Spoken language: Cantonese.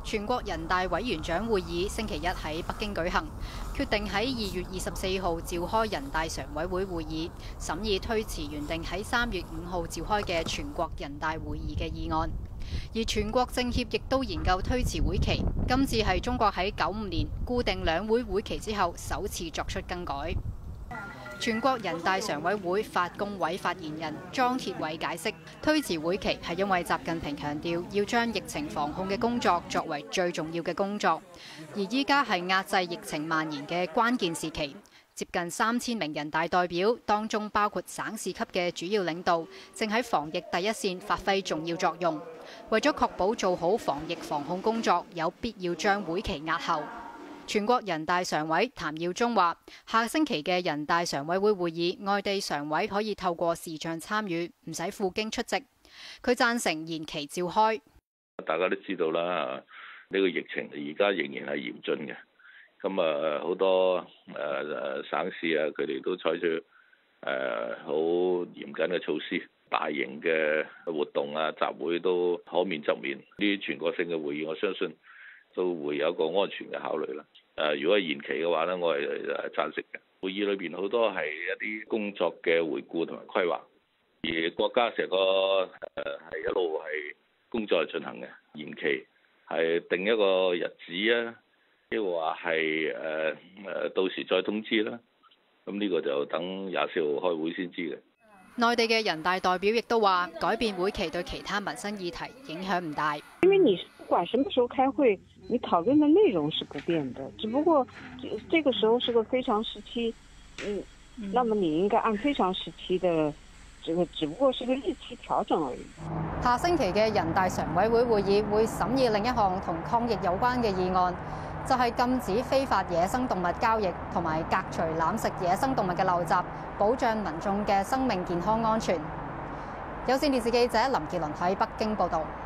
全國人大委員長會議星期一喺北京舉行，決定喺2月24號召開人大常委會會議，審議推遲原定喺3月5號召開嘅全國人大會議嘅議案。而全國政協亦都研究推遲會期，今次係中國喺95年固定兩會會期之後首次作出更改。全國人大常委會法工委發言人莊鐵偉解釋，推遲會期係因為習近平強調要將疫情防控嘅工作作為最重要嘅工作，而依家係壓制疫情蔓延嘅關鍵時期。接近3000名人大代表，當中包括省市級嘅主要領導，正喺防疫第一線發揮重要作用。為咗確保做好防疫防控工作，有必要將會期押後。全國人大常委譚耀宗話：下星期嘅人大常委會會議，外地常委可以透過視像參與，唔使赴京出席。佢贊成延期召開。 大家都知道啦，呢個疫情而家仍然係嚴峻嘅。咁啊，好多省市啊，佢哋都採取好嚴謹嘅措施，大型嘅活動啊、集會都可免則免。呢啲全國性嘅會議，我相信都會有一個安全嘅考慮啦。如果係延期嘅話咧，我係贊成嘅。會議裏邊好多係一啲工作嘅回顧同埋規劃，而國家成個係一路係工作係進行嘅。延期係定一個日子啊，即係話係到時再通知啦。咁呢個就等24號開會先知嘅。 內地嘅人大代表亦都話，改變會期對其他民生議題影響唔大。 因為你不管什麼時候開會，你討論的內容是不變的，只不過這個時候是個非常時期，那麼你應該按非常時期的這個，只不過是個日期調整而已。 下星期嘅人大常委會會議會審議另一項同抗疫有關嘅議案，就係禁止非法野生動物交易同埋革除濫食野生動物嘅陋習，保障民眾嘅生命健康安全。有線電視記者林傑倫喺北京報導。